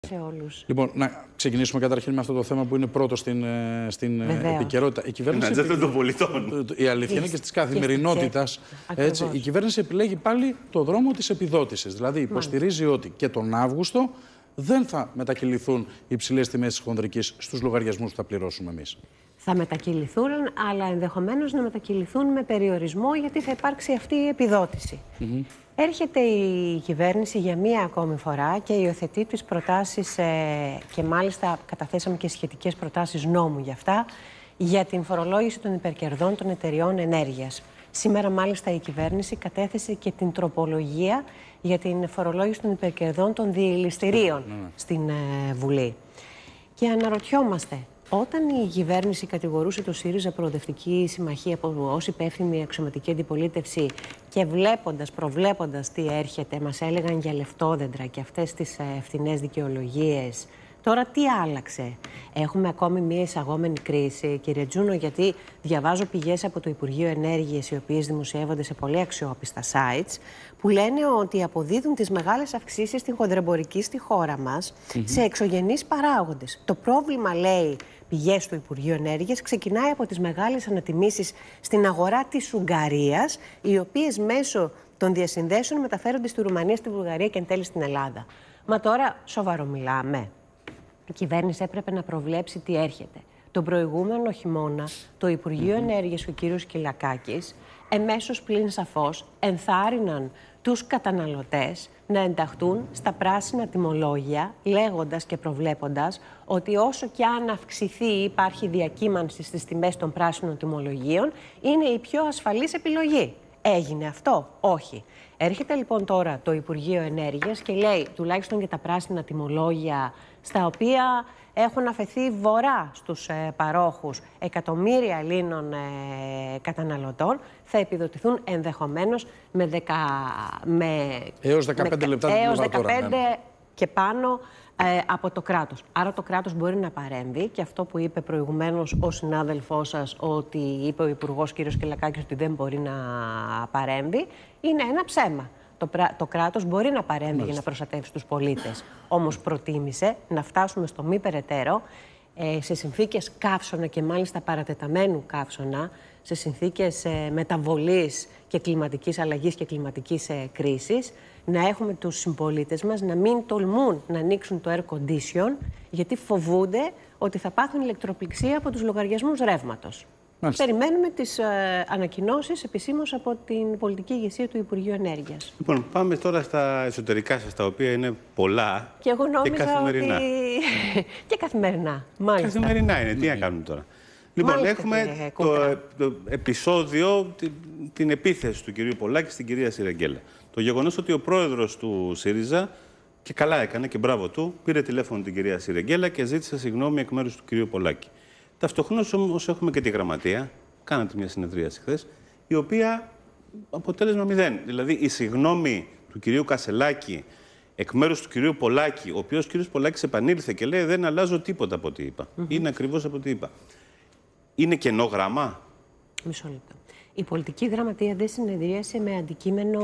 Σε όλους. Λοιπόν, να ξεκινήσουμε καταρχήν με αυτό το θέμα που είναι πρώτο στην επικαιρότητα. Η κυβέρνηση. των πολιτών. Η αλήθεια είναι και τη καθημερινότητα. Η κυβέρνηση επιλέγει πάλι το δρόμο τη επιδότησης. Δηλαδή, υποστηρίζει ότι και τον Αύγουστο δεν θα μετακυληθούν οι υψηλές τιμές της χονδρικής στους λογαριασμούς που θα πληρώσουμε εμείς. Θα μετακυληθούν, αλλά ενδεχομένως να μετακυληθούν με περιορισμό, γιατί θα υπάρξει αυτή η επιδότηση. Έρχεται η κυβέρνηση για μία ακόμη φορά και υιοθετεί τις προτάσεις, και μάλιστα καταθέσαμε και σχετικές προτάσεις νόμου για αυτά, για την φορολόγηση των υπερκερδών των εταιριών ενέργειας. Σήμερα μάλιστα η κυβέρνηση κατέθεσε και την τροπολογία για την φορολόγηση των υπερκερδών των διελιστηρίων στην Βουλή. Και αναρωτιόμαστε, όταν η κυβέρνηση κατηγορούσε το ΣΥΡΙΖΑ Προοδευτική Συμμαχία ως υπεύθυνη αξιωματική αντιπολίτευση και προβλέποντας τι έρχεται, μας έλεγαν για λεφτόδεντρα και αυτές τις ευθυνές δικαιολογίες. Τώρα τι άλλαξε? Έχουμε ακόμη μία εισαγόμενη κρίση, κύριε Τζούνο, γιατί διαβάζω πηγές από το Υπουργείο Ενέργειας, οι οποίες δημοσιεύονται σε πολύ αξιόπιστα sites, που λένε ότι αποδίδουν τις μεγάλες αυξήσεις στην χονδρεμπορική στη χώρα μας σε εξωγενείς παράγοντες. Το πρόβλημα, λέει πηγές του Υπουργείου Ενέργειας, ξεκινάει από τις μεγάλες ανατιμήσεις στην αγορά της Ουγγαρίας, οι οποίες μέσω των διασυνδέσεων μεταφέρονται στη Ρουμανία, στη Βουλγαρία και εν τέλει στην Ελλάδα. Μα τώρα σοβαρό μιλάμε? Η κυβέρνηση έπρεπε να προβλέψει τι έρχεται. Τον προηγούμενο χειμώνα, το Υπουργείο Ενέργειας και ο κύριος Κυλακάκης, εμέσως πλην σαφώς, ενθάρρυναν τους καταναλωτές να ενταχθούν στα πράσινα τιμολόγια, λέγοντας και προβλέποντας ότι όσο και αν αυξηθεί ή υπάρχει διακύμανση στις τιμές των πράσινων τιμολογίων, είναι η πιο ασφαλής επιλογή. Έγινε αυτό? Όχι. Έρχεται λοιπόν τώρα το Υπουργείο Ενέργειας και λέει, τουλάχιστον για τα πράσινα τιμολόγια, στα οποία έχουν αφαιθεί βορρά στους παρόχους εκατομμύρια Ελλήνων καταναλωτών, θα επιδοτηθούν ενδεχομένως έως 15 λεπτά έως 15 και πάνω από το κράτος. Άρα το κράτος μπορεί να παρέμβει, και αυτό που είπε προηγουμένως ο συνάδελφός σας, ότι είπε ο Υπουργός κ. Κυλακάκης ότι δεν μπορεί να παρέμβει, είναι ένα ψέμα. Το κράτος μπορεί να παρέμβει για να προστατεύσει τους πολίτες. Όμως προτίμησε να φτάσουμε στο μη περαιτέρω, σε συνθήκες καύσωνα και μάλιστα παρατεταμένου καύσωνα, σε συνθήκες μεταβολής και κλιματικής αλλαγής και κλιματικής κρίσης, να έχουμε τους συμπολίτες μας να μην τολμούν να ανοίξουν το air condition, γιατί φοβούνται ότι θα πάθουν ηλεκτροπληξία από τους λογαριασμούς ρεύματος. Περιμένουμε τις ανακοινώσεις επισήμως από την πολιτική ηγεσία του Υπουργείου Ενέργειας. Λοιπόν, πάμε τώρα στα εσωτερικά σας, τα οποία είναι πολλά και εγώ νόμιζα και καθημερινά. Ότι... και καθημερινά, μάλιστα. Καθημερινά είναι. Τι να κάνουμε τώρα? Λοιπόν, μάλιστα, έχουμε το επεισόδιο, την επίθεση του κυρίου Πολάκη στην κυρία Σιρεγγέλα. Το γεγονός ότι ο πρόεδρος του ΣΥΡΙΖΑ, και καλά έκανε και μπράβο του, πήρε τηλέφωνο την κυρία Σιρεγγέλα και ζήτησε συγγνώμη εκ μέρους του κυρίου Πολάκη. Ταυτοχρόνως όμως έχουμε και τη γραμματεία, κάνατε μια συνεδρίαση χθες, η οποία αποτέλεσμα 0. Δηλαδή η συγγνώμη του κυρίου Κασελάκη εκ μέρους του κυρίου Πολάκη, ο οποίος κύριος Πολάκης επανήλθε και λέει δεν αλλάζω τίποτα από ό,τι είπα. Είναι ακριβώς από ό,τι είπα. Είναι κενό γράμμα? Μισό λεπτό. Η πολιτική γραμματεία δεν συνεδρίασε με αντικείμενο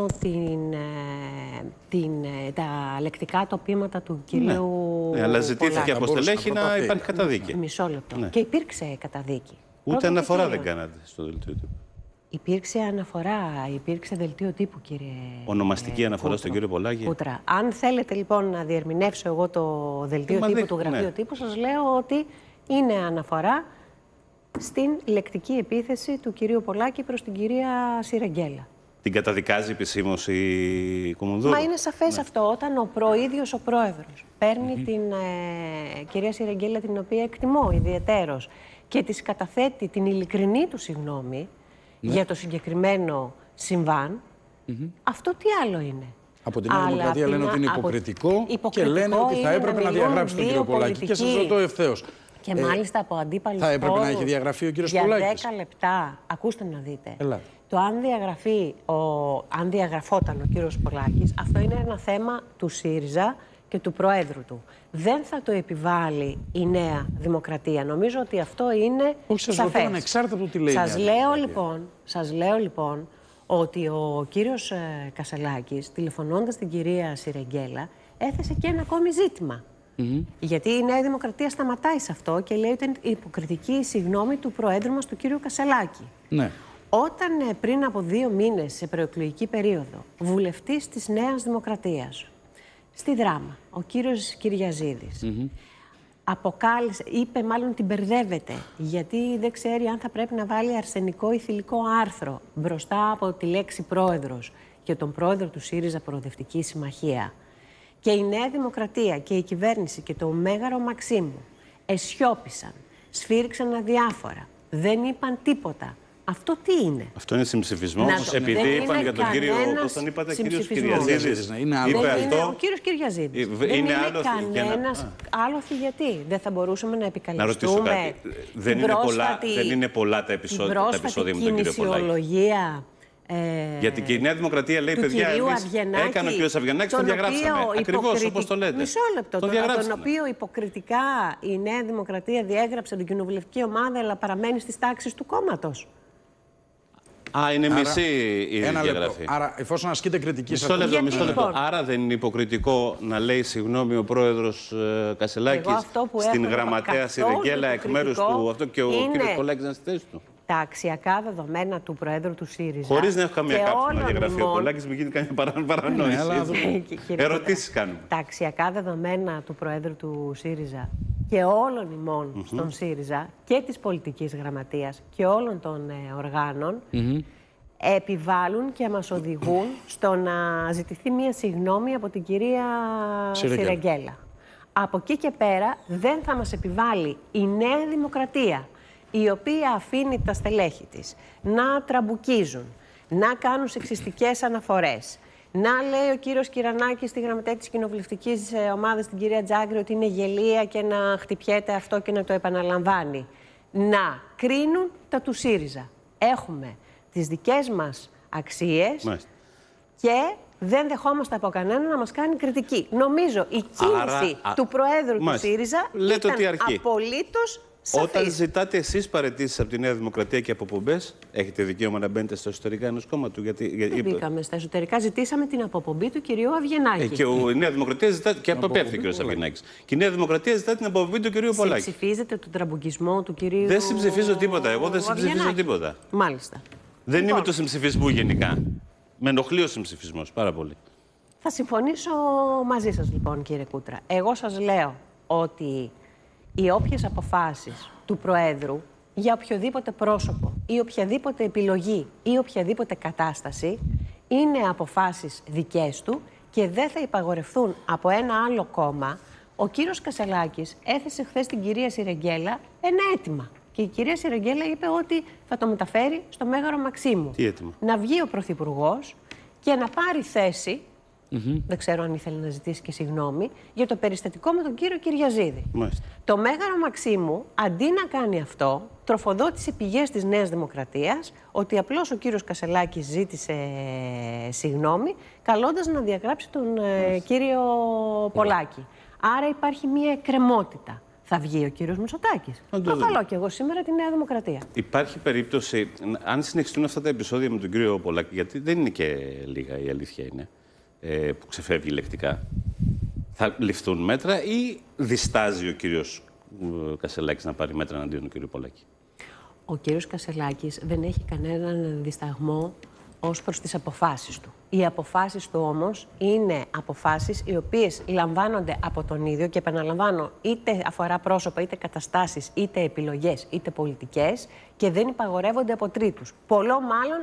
τα λεκτικά τοπήματα του κυρίου Ναι, αλλά ζητήθηκε από στελέχη να υπάρχει καταδίκη. Μισό λεπτό. Ναι. Και υπήρξε καταδίκη. Ούτε αναφορά δεν κάνατε στο δελτίο τύπου. Υπήρξε αναφορά, υπήρξε δελτίο τύπου, κύριε. Ονομαστική αναφορά στον κύριο Πολάκη. Κούτρα. Αν θέλετε λοιπόν να διερμηνεύσω εγώ το δελτίο τύπου του γραφείου τύπου, σας λέω ότι είναι αναφορά στην λεκτική επίθεση του κυρίου Πολάκη προς την κυρία Σιρεγγέλα. Την καταδικάζει επισήμως η Κομμουνδούρου? Μα είναι σαφές αυτό. Όταν ίδιος ο πρόεδρος παίρνει την κυρία Σιρεγγέλα, την οποία εκτιμώ ιδιαιτέρως, και της καταθέτει την ειλικρινή του συγγνώμη για το συγκεκριμένο συμβάν, αυτό τι άλλο είναι? Από την άλλη Δημοκρατία λένε ότι είναι υποκριτικό και λένε ότι θα έπρεπε να διαγράψει τον κύριο Πολάκη. Και σας ρωτώ ευθέως. Και μάλιστα από αντίπαλους θα έπρεπε να έχει διαγραφεί ο κύριος Πολάκης. Για 10 λεπτά, ακούστε να δείτε. Ελά. Το αν διαγραφόταν ο κύριος Πολάκης, αυτό είναι ένα θέμα του ΣΥΡΙΖΑ και του Προέδρου του. Δεν θα το επιβάλλει η Νέα Δημοκρατία. Νομίζω ότι αυτό είναι σαφές. Ανεξάρτητα από το τι λέει. Σας λέω λοιπόν ότι ο κύριος Κασελάκης, τηλεφωνώντας την κυρία Σιρεγγέλα, έθεσε και ένα ακόμη ζήτημα. Γιατί η Νέα Δημοκρατία σταματάει σε αυτό και λέει ότι είναι υποκριτική η συγγνώμη του Προέδρου μας, του κύριου Κασελάκη. Ναι. Όταν πριν από 2 μήνες, σε προεκλογική περίοδο, βουλευτής της Νέας Δημοκρατίας, στη Δράμα, ο κύριος Κυριαζίδης, αποκάλυψε, είπε μάλλον την μπερδεύεται, γιατί δεν ξέρει αν θα πρέπει να βάλει αρσενικό ή θηλυκό άρθρο μπροστά από τη λέξη πρόεδρος και τον πρόεδρο του ΣΥΡΙΖΑ Προοδευτική Συμμαχία. Και η Νέα Δημοκρατία και η κυβέρνηση και το Μέγαρο Μαξίμου εσιώπησαν, σφύριξαν αδιάφορα, δεν είπαν τίποτα. Αυτό τι είναι? Αυτό είναι συμψηφισμός, επειδή είπαν για τον κύριο, πώς τον είπατε, κύριος Κυριαζίδης. Είπε αυτό. Ο κύριος Κυριαζίδης. Δεν είναι κανένας άλοθη, γιατί δεν θα μπορούσαμε να επικαλεστούμε δεν είναι πολλά τα επεισόδια με τον κύριο Πολάκη. Γιατί και η Νέα Δημοκρατία λέει, παιδιά, έκανε ο κύριος Αβγενάκης, τον διαγράψαμε. Ακριβώς όπως το λέτε. Μισό λεπτό. Τον οποίο υποκριτικά η Νέα Δημοκρατία διέγραψε την κοινοβουλευτική ομάδα, αλλά παραμένει στις τάξεις του κόμματος. Είναι μισή η διαγραφή. Άρα, εφόσον ασκείται κριτική σε αυτό. Μισό λεπτό. Άρα δεν είναι υποκριτικό να λέει συγγνώμη ο πρόεδρος Κασελάκης στην γραμματέα Σιρεγγέλα εκ μέρους του αυτό και ο κύριος Πολάκης να στη θέση του? Τα αξιακά δεδομένα του Προέδρου του ΣΥΡΙΖΑ. Χωρίς να έχω καμία κάψη να διαγραφεί ο Πολάκης, μην γίνει καμία παρανόηση. Ερωτήσεις κάνουμε. Τα αξιακά δεδομένα του Προέδρου του ΣΥΡΙΖΑ και όλων ημών στον ΣΥΡΙΖΑ και της πολιτικής γραμματείας και όλων των οργάνων επιβάλλουν και μας οδηγούν στο να ζητηθεί μία συγγνώμη από την κυρία Σιρεγγέλα. Από εκεί και πέρα δεν θα μας επιβάλλει η Νέα Δημοκρατία, η οποία αφήνει τα στελέχη της να τραμπουκίζουν, να κάνουν σεξιστικές αναφορές, να λέει ο κύριος Κυρανάκης στη γραμματέα της κοινοβουλευτικής ομάδας, την κυρία Τζάγκρη, ότι είναι γελία και να χτυπιέται αυτό και να το επαναλαμβάνει. Να κρίνουν τα του ΣΥΡΙΖΑ. Έχουμε τις δικές μας αξίες και δεν δεχόμαστε από κανέναν να μας κάνει κριτική. Νομίζω η κίνηση του Προέδρου του ΣΥΡΙΖΑ ήταν απολύτως σαφής. Όταν ζητάτε εσείς παραιτήσεις από τη Νέα Δημοκρατία και αποπομπές, έχετε δικαίωμα να μπαίνετε στα εσωτερικά ενός κόμματου? Δεν μπήκαμε στα εσωτερικά, ζητήσαμε την αποπομπή του κυρίου Αβγενάκη. Και η Νέα Δημοκρατία ζητά. Και αποπέφτει ο κύριος Αβγενάκης. Και η Νέα Δημοκρατία ζητά την αποπομπή του κυρίου Πολάκη. Συμψηφίζετε τον τραμπουκισμό του κυρίου? Δεν συμψηφίζω τίποτα. Εγώ δεν συμψηφίζω τίποτα. Μάλιστα. Δεν είμαι του συμψηφισμού γενικά. Με ενοχλεί ο συμψηφισμός πάρα πολύ. Θα συμφωνήσω μαζί σας λοιπόν, κύριε Κούτρα. Εγώ σας λέω ότι οι όποιες αποφάσεις του Προέδρου για οποιοδήποτε πρόσωπο ή οποιαδήποτε επιλογή ή οποιαδήποτε κατάσταση είναι αποφάσεις δικές του και δεν θα υπαγορευτούν από ένα άλλο κόμμα. Ο κύριος Κασελάκης έθεσε χθες στην κυρία Σιρεγγέλα ένα αίτημα. Και η κυρία Σιρεγγέλα είπε ότι θα το μεταφέρει στο Μέγαρο Μαξίμου. Τι αίτημα? Να βγει ο Πρωθυπουργός και να πάρει θέση, δεν ξέρω αν ήθελε να ζητήσει και συγγνώμη, για το περιστατικό με τον κύριο Κυριαζίδη. Το Μέγαρο Μαξίμου, αντί να κάνει αυτό, τροφοδότησε πηγές της Νέας Δημοκρατίας ότι απλώς ο κύριος Κασελάκης ζήτησε συγγνώμη, καλώντας να διαγράψει τον κύριο Πολάκη. Άρα υπάρχει μία εκκρεμότητα. Θα βγει ο κύριος Μητσοτάκης. Προκαλώ και εγώ σήμερα τη Νέα Δημοκρατία. Υπάρχει περίπτωση, αν συνεχιστούν αυτά τα επεισόδια με τον κύριο Πολάκη, γιατί δεν είναι και λίγα, η αλήθεια είναι, που ξεφεύγει λεκτικά, θα ληφθούν μέτρα ή διστάζει ο κύριος Κασελάκης να πάρει μέτρα εναντίον του κύριου Πολάκη? Ο κύριος Κασελάκης δεν έχει κανέναν δισταγμό ως προς τις αποφάσεις του. Οι αποφάσεις του όμως είναι αποφάσεις οι οποίες λαμβάνονται από τον ίδιο και επαναλαμβάνω, είτε αφορά πρόσωπα, είτε καταστάσεις, είτε επιλογές, είτε πολιτικές και δεν υπαγορεύονται από τρίτους. Πολλό μάλλον